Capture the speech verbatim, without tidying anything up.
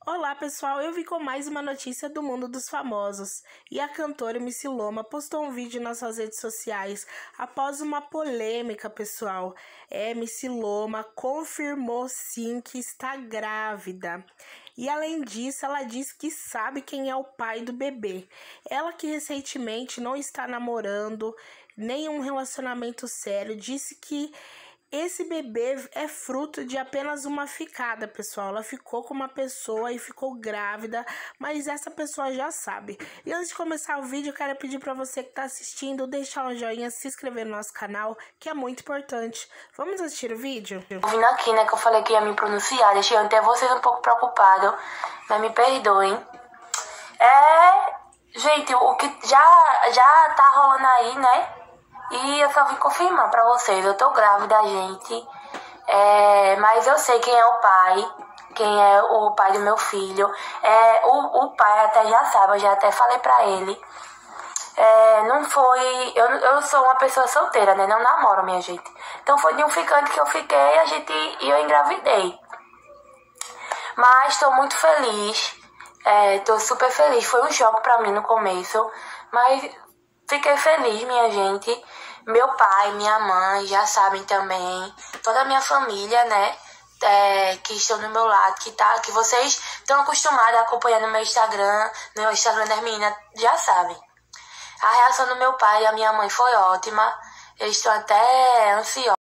Olá pessoal, eu vim com mais uma notícia do mundo dos famosos. E a cantora Missy Loma postou um vídeo nas suas redes sociais após uma polêmica, pessoal. É, Missy Loma confirmou sim que está grávida. E além disso, ela disse que sabe quem é o pai do bebê. Ela que recentemente não está namorando, nenhum relacionamento sério, disse que esse bebê é fruto de apenas uma ficada, pessoal. Ela ficou com uma pessoa e ficou grávida, mas essa pessoa já sabe. E antes de começar o vídeo, eu quero pedir para você que está assistindo, deixar um joinha, se inscrever no nosso canal, que é muito importante. Vamos assistir o vídeo? Vindo aqui, né, que eu falei que ia me pronunciar, deixei até vocês um pouco preocupados, mas me perdoem. É, gente, o que já, já tá rolando aí, né? E eu só vim confirmar pra vocês, eu tô grávida, gente. É, mas eu sei quem é o pai, quem é o pai do meu filho. É, o, o pai até já sabe, eu já até falei pra ele. É, não foi... Eu, eu sou uma pessoa solteira, né? Não namoro, minha gente. Então foi de um ficante que eu fiquei a gente, e eu engravidei. Mas tô muito feliz. É, tô super feliz. Foi um choque pra mim no começo. Mas fiquei feliz, minha gente. Meu pai, minha mãe já sabem também. Toda a minha família, né? É, que estão do meu lado, que, tá, que vocês estão acostumados a acompanhar no meu Instagram, no meu Instagram das meninas, já sabem. A reação do meu pai e da minha mãe foi ótima. Eles estão até ansiosos.